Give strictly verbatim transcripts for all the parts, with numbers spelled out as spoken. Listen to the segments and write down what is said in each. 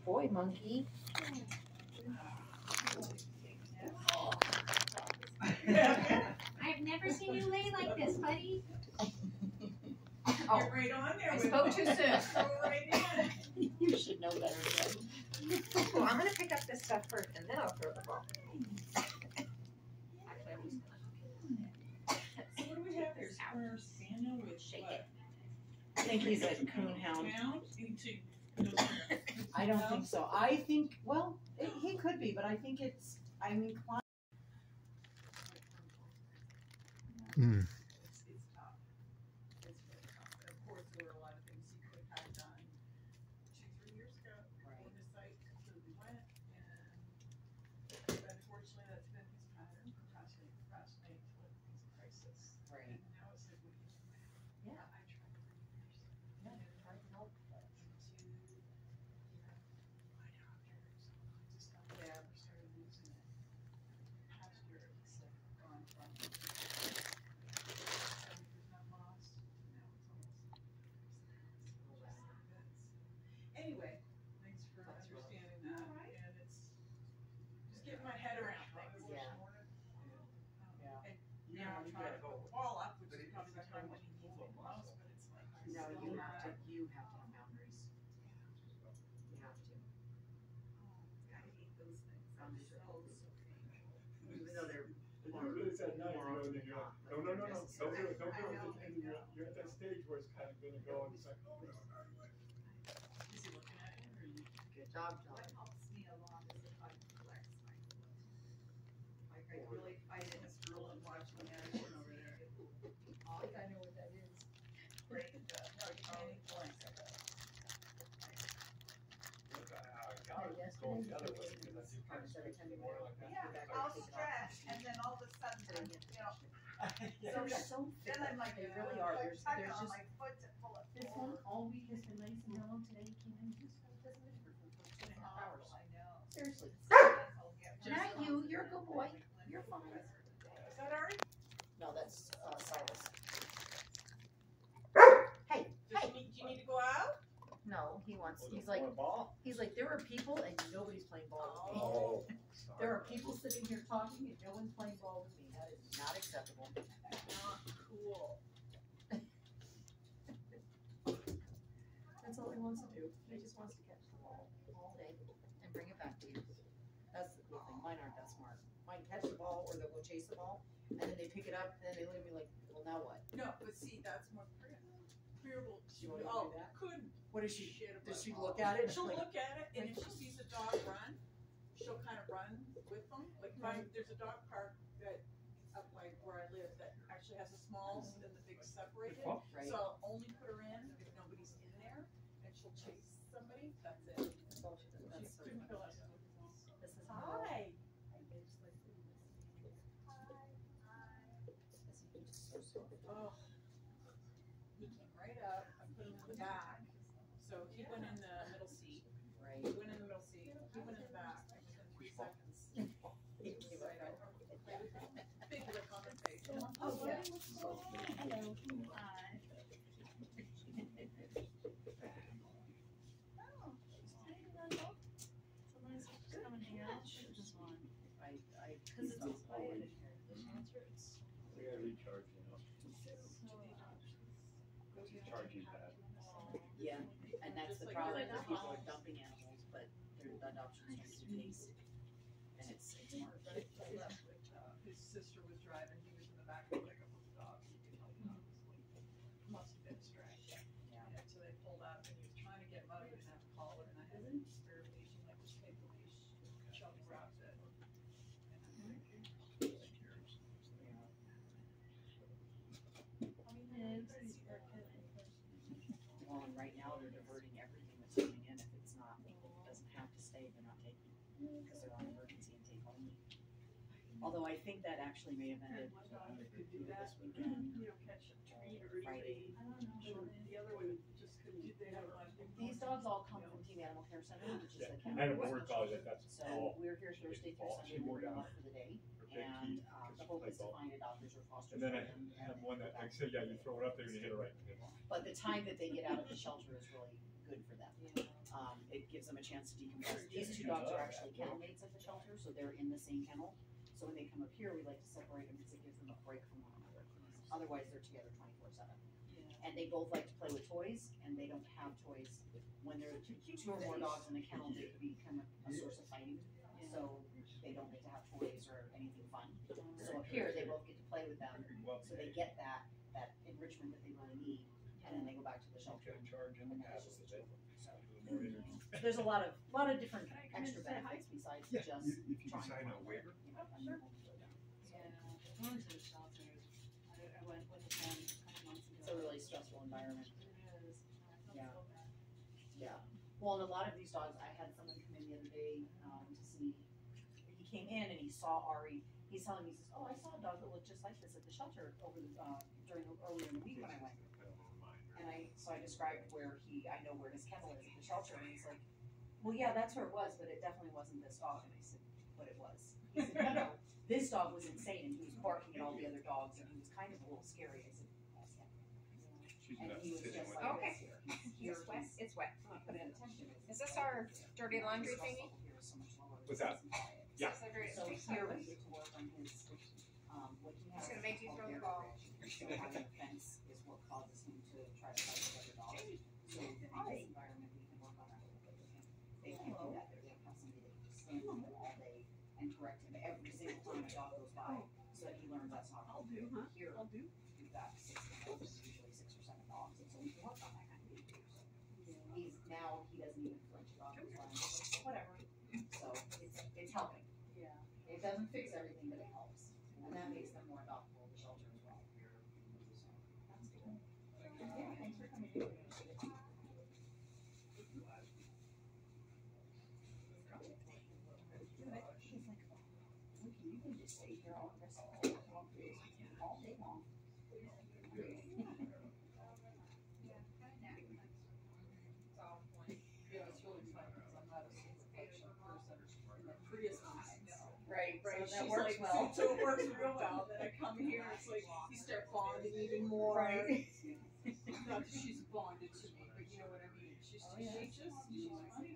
boy, monkey. I've never seen you lay like this, buddy. Oh, you're right on there. I spoke too soon. Go right in. You should know better. Well, I'm gonna pick up this stuff first, and then I'll throw the ball. Actually, I'm just gonna. So what do we have there? Square spaniel with Shake what? it. I think he's a coon hound. Hound into. I don't think so. I think, well, it, he could be, but I think it's, I'm inclined. Mm. It's, it's tough. It's really tough. And of course, there were a lot of things he could have done two, three years ago before his site completely went. And unfortunately, that's been his pattern. Procrastinate, procrastinate until it becomes a crisis. Right. And now it's like, what do you do? Yeah. I tried for years. Yeah, try to help. Into, you know, my doctors, all kinds of stuff. Yeah, we started losing it. Pasture is like gone from seventy percent loss to now it's almost anyway, thanks for understanding that. And it's just getting my head around things. Yeah. Um, and now I'm trying to put the wall up, which is probably the time when he needs it most, but it's like. No, you have to, you have to have boundaries. You have to. I hate those things. I'm so, so painful. Even though they're. You're really sad now, you know, and then you're like, no, no, no, no, don't do it, don't do I it. know. And you're, you're at that stage where it's kind of gonna go, and it's like, oh, no. Is he looking at you or you? Good job, John. What helps me a lot is if I flex my foot. Like I really fight in this girl and watch the action over there. I think I know what that is. Break the, no, you can't even flex it. I got it, it's going the other way, because I think Parts every time you more go. like that. Yeah, I'll stretch and then all of a sudden, you know, They're so then thick. I'm like, They really are. There's, tugging there's on just, my foot to pull it this forward. one all week has been nice and mellow. Today he came in, just doesn't live for two and a half hours. I know. Seriously. Not you, you're a good boy. You're fine. Is that Ari? No, that's uh, Silas. Hey, Does hey. you need, do you need to go out? No, he wants, Oh, he's the like, ball? he's like, there are people and nobody's playing ball with me. Oh, There are people sitting here talking and no one's playing ball with me. That is not acceptable. Not cool. That's all he wants to do. He just wants to catch the ball all day and bring it back to you. That's the cool thing. Mine aren't that smart. Mine catch the ball or they'll go chase the ball and then they pick it up and then they look at me like, well, now what? No, but see, that's more clear. Clearable. She won't Oh, do that? couldn't. What does she, Shit about does she ball. look at it? She'll like, look at it, and if she sees a dog run, she'll kind of run with them. Like my, there's a dog park that up like where I live that actually has a small and then the big separated. Right. So I'll only put her in if nobody's in there, and she'll chase somebody. That's it. That's all she does. That's She so couldn't funny. kill us. This is Hi. so soft. Oh. He came right up. I put him in the back. So he went in the middle seat. Right. He went in the middle seat. He went in the back. And within three seconds, he was right over. Big lip on her face. Oh, yeah. Hello. Hi. I, I, cause it's all quiet in here. The answer is. we gotta recharge, you know. Charging pad. Yeah, and that's the Just like problem, like is that. people are dumping animals, but their adoption is to taste. And it's, it's hard. His sister was driving, he was in the back of the pickup with the dog. He could help him out. Must have been stretched. Yeah. And so they pulled up and he was trying to get him out, he didn't have to call it, and I had a spare leash, and like this paper leash, Shelby wrapped it. And I'm like, Well, and right now they're diverting everything that's coming in. If it's not, if it doesn't have to stay, they're not taking it. Because they're on emergency intake only. Although I think that actually may have ended could do that, this weekend. you know, catch a treat or Friday. I don't know, the other one just couldn't, they have a lot of. These dogs all come from Team Animal Care Center, which is the I had a kennel. border collie that that's So all. we're here Thursday through Sunday morning up for the day. And um, the hope is to find adopters or fosters And for then I them. have one that, like I said, yeah, you throw it up there and you hit it right in the middle. But the time that they get out of the shelter is really good for them. Um, it gives gives them a chance to decompress. These two dogs are actually kennel mates at the shelter, so they're in the same kennel. So when they come up here, we like to separate them because it gives them a break from one another. Otherwise, they're together twenty-four seven. And they both like to play with toys, and they don't have toys. When there are two, two or more dogs in a kennel, they become a, a source of fighting. So they don't get to have toys or anything fun. So up here, they both get to play with them, so they get that that enrichment that they really need, and then they go back to the shelter. And then it's just a chore. So there's a lot of lot of different extra benefits besides Yeah, just if you trying can sign to a waiver. you know, and hold it down. Yeah, going to the shelter, I, I went with a friend a couple months ago. It's a really stressful environment. It is. I felt Yeah. so bad. Yeah. Well, and a lot of these dogs, I had someone come in the other day um, to see. He came in and he saw Ari. He's telling me, he says, "Oh, I saw a dog that looked just like this at the shelter over the, uh, during the, earlier in the week when I went." And I so I described where he, I know where his kennel is at the shelter, and he's like, "Well, yeah, that's where it was, but it definitely wasn't this dog." And I said, "But it was." He said, "No, no, this dog was insane, and he was barking at all the other dogs, and he was kind of a little scary." I said, "That's him." She's And not he was sitting just with like Okay. this here. He's here. It's wet. It's wet. Put in attention. Is this our dirty laundry thingy? What's that? Yeah. Is this our dirty- So here we get to work on his, um, what he has. It's gonna make you throw the ball. So having a fence is what causes him to try to fight with other dogs. So in this environment, we can work on that a little bit with him. They can't do that, they're gonna have somebody that can just stand on him all day and correct him every single time a dog goes by, so that he learns that's not. I'll do, huh? Here, I'll do. we've got six, usually six or seven dogs, and so we can work on that kind of behavior. He's now, he doesn't even flinch a dog, he's like, whatever. So it's, it's helping. Yeah. It doesn't fix everything, but it helps. And that makes them more adoptable to shelter as well. So, that's good. Yeah, thanks for coming in. He's like, oh, look, you can just stay here all the rest of the day, all day long. Yeah, it's really fun because I'm not a super patient person. And the Prius is Right, Right, so that she's works like, well. so it works real well, then I come here, it's like, you start bonding even more. Right. Not that she's bonded to me, but you know what I mean, she's, Oh, yeah. she's just, she's funny.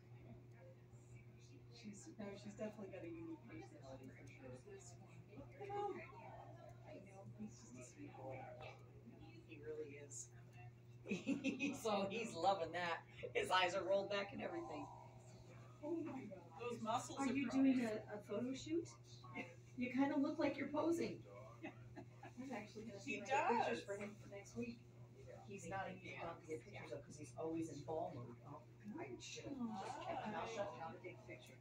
She's, no, she's definitely got a unique personality for sure. Come on. I know, he's just a sweet boy. He really is. So he's loving that. His eyes are rolled back and everything. Oh my God, those muscles Are are you probably- doing a, a photo shoot? You kind of look like you're posing. I'm actually gonna He see if I get pictures does. for him for next week. He's not even allowed to get pictures of because he's always in ball mode. Oh, I should have just kept my mouth shut now to take a picture.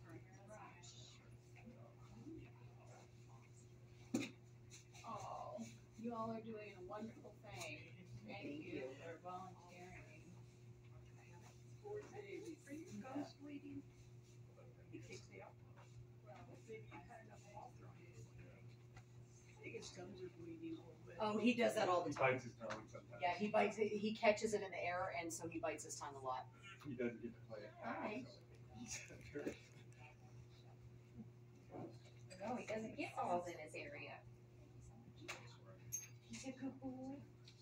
Oh, you all are doing a wonderful thing. Thank you for volunteering. Poor baby. Are you ghost bleeding? He kicks me up. Well, maybe you had enough ball thrown. I think his gums are bleeding a little bit. Oh, he does that all the He time. bites his tongue sometimes. Yeah, he bites it. He catches it in the air, and so he bites his tongue a lot. He doesn't get to play it. Hi. No, he doesn't get balls in his area. He's a good boy.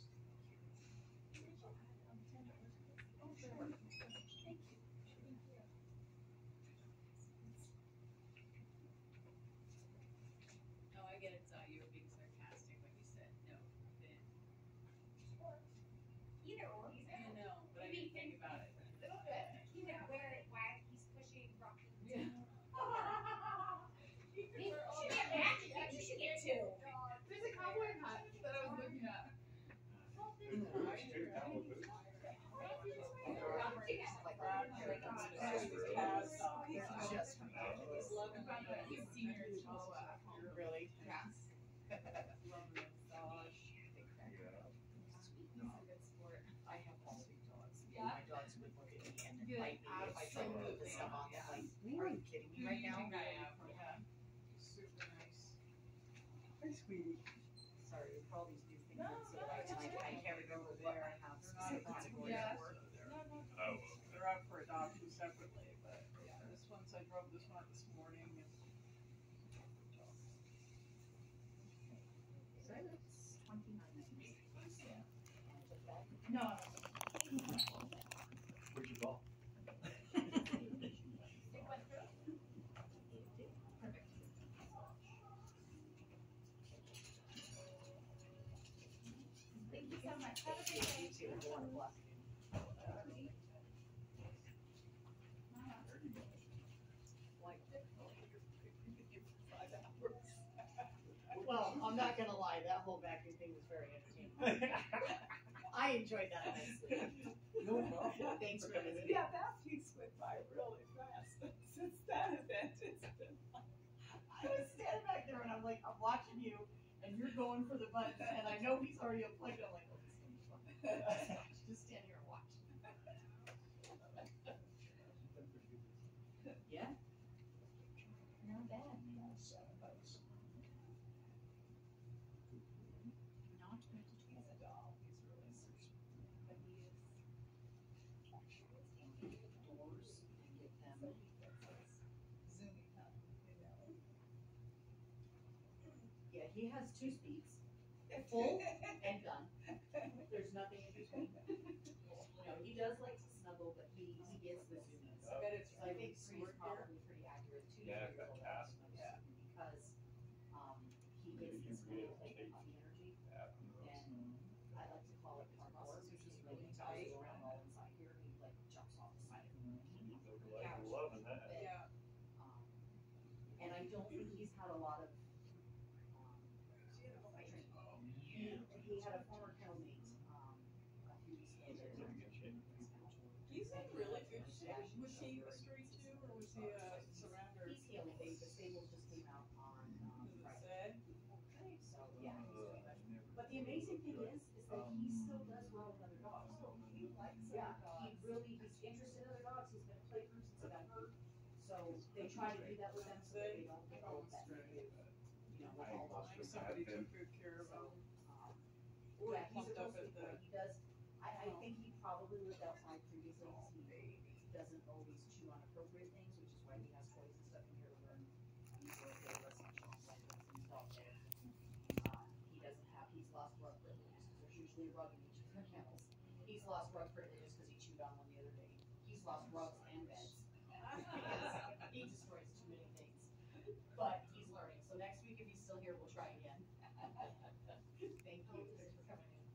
No, I get it. Uh, you were being sarcastic when you said no. Then Either or. He's I know, but I didn't think about it. either where why he's pushing Rocky. Yeah. You should get magic. You should get two. There's a cowboy hat that I was looking at. He's loving it. He's senior in Chihuahua. Really? Yes. Loving it. Gosh. He's a good sport. I have all three dogs. And Yeah. my dogs would look at me and then Yeah, bite me if I tried to put the stuff on them. Like, are you kidding me right now? I am, yeah. Super nice. Hi, sweetie. Sorry, for all these new things that so I, I can't remember what I have specific categories Yeah. for. Oh, They're up for adoption separately, but yeah, this one's, I drove this one this morning and. So that's twenty-nine ninety-six. Yeah. And I took that. No. where'd you go? You too. I want to bless you. Well, I'm not gonna lie, that whole vacuum thing was very entertaining. I enjoyed that immensely. No problem. Thanks for coming in. Yeah, that piece went by really fast. Since that event, it's been like. I was standing back there and I'm like, I'm watching you and you're going for the buttons and I know he's already unplugged. I'm like, oh, this is gonna be fun. Just stand here and watch. Yeah? Not bad. Not twenty to He's a doll. He's really sweet. but he is. Doors and get them. Zoomy, huh? You know. Yeah, he has two speeds, full and done. There's nothing in between. You know, he does like to snuggle, but he, he gets the zoomies. I bet it's So I think really three is smart. probably pretty accurate. Two Yeah, years old, fantastic. yeah. Because, um, he gets this little like puppy energy, and I like to call it parkour, which is really tight around all inside here, and he like jumps off the side of the couch. Loving that. Bed. Yeah. Um, and I don't think he's had a lot of, um, training. He, he had a former kennel mate, um, a few weeks ago. that was He's in really good shape. Was he a stray too, or was he a surrounder? He's healing. They, the stable just came out on, um, Does it Friday. say? So, yeah, he's doing much. But the amazing thing is, is that he still does well with other dogs. He likes Yeah, other he dogs. really, he's interested in other dogs. He's been a play group since he got hurt. So they try to do that with them so that they don't develop that negative, you know, with all dogs. Like somebody took good care of him. Um, Or Yeah, he's a pumped real up at sweet boy. the. He does, I, I think he probably lived outside previously, because he doesn't always chew on appropriate things, which is why he has toys and stuff in here to learn. He's a little residential, like that's his dog there. Um, he doesn't have, he's lost rug privileges, because there's usually a rug in each of their kennels. He's lost rug privileges because he chewed on one the other day. He's lost rugs and beds, because he destroys too many things. But he's learning, so next week if he's still here, we'll try again. Thank you, thanks for coming in.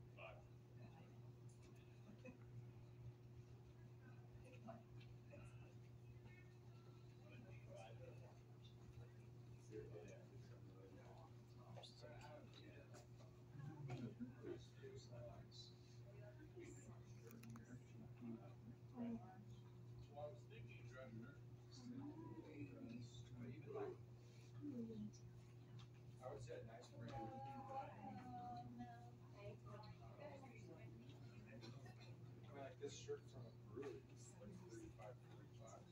I would say a nice brand. Like this shirt from a brewery, it's like thirty-five, forty bucks.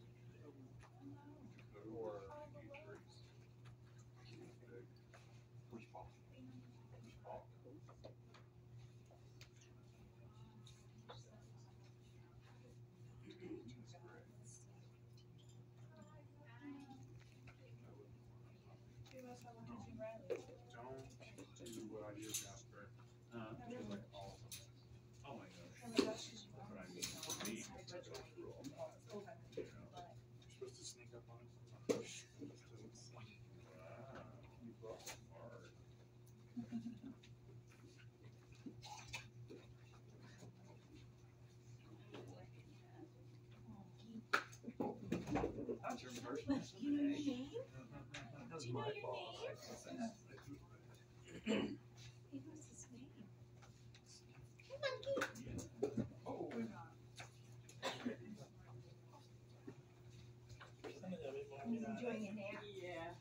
Or huge breeze. Which ball? Which ball? You must have a hunting Riley. Don't do what I do, Jasper. Uh, just like all of them. Oh my gosh. Oh my gosh, she's That's what I mean. For me, it's like a rule. You know, you're supposed to sneak up on it sometimes. Wow, you brought it hard. That's your first name. Do you know your name? That's Do you know my your fault. name? He knows his name. Hey, monkey. Oh. He's enjoying a nap. Yes.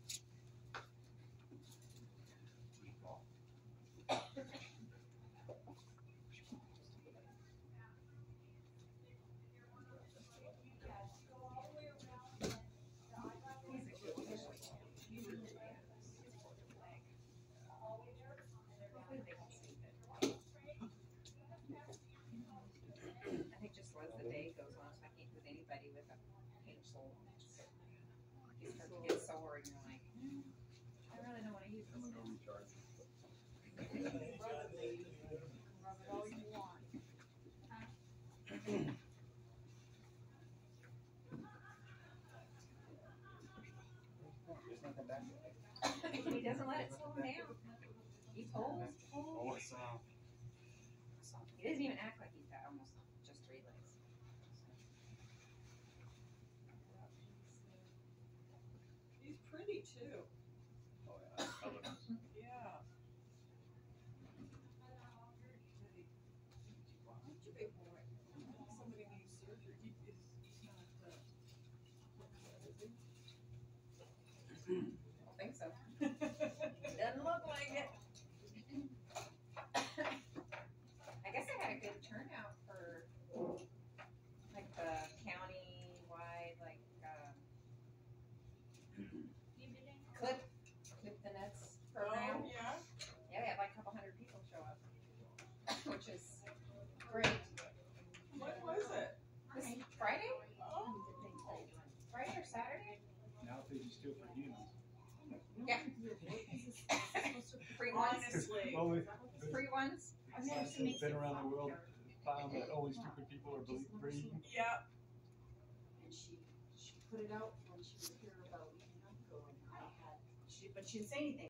I think just as the day goes on, so I can't with anybody with a painful. You start to get sore and you're like, hmm, I really don't want to use I'm this. gonna go recharge. Rub it, lady. Rub it all you want. He doesn't let it slow him down. He's old. Oh, it's, uh, doesn't even act like he's got almost just three legs. He's pretty too. Oh yeah, colors. Yeah. Very pretty. Such a big boy. Somebody needs surgery. He is, he's not, uh, is he? I don't think so. Doesn't look like it. I guess I had a good turnout for like the county-wide, like um, clip, clip the nuts program. Oh, yeah. Yeah, we had like a couple hundred people show up, which is great. When was it? This Friday? Oh. Friday or Saturday? Now they just do it for humans. Yeah. Free ones. Honestly. Well, we- Free ones. Science has been around the world, found that only stupid people are ble- breeding. Yeah. And she, she put it out when she was here about a week and a half ago, and I had, she, but she didn't say anything.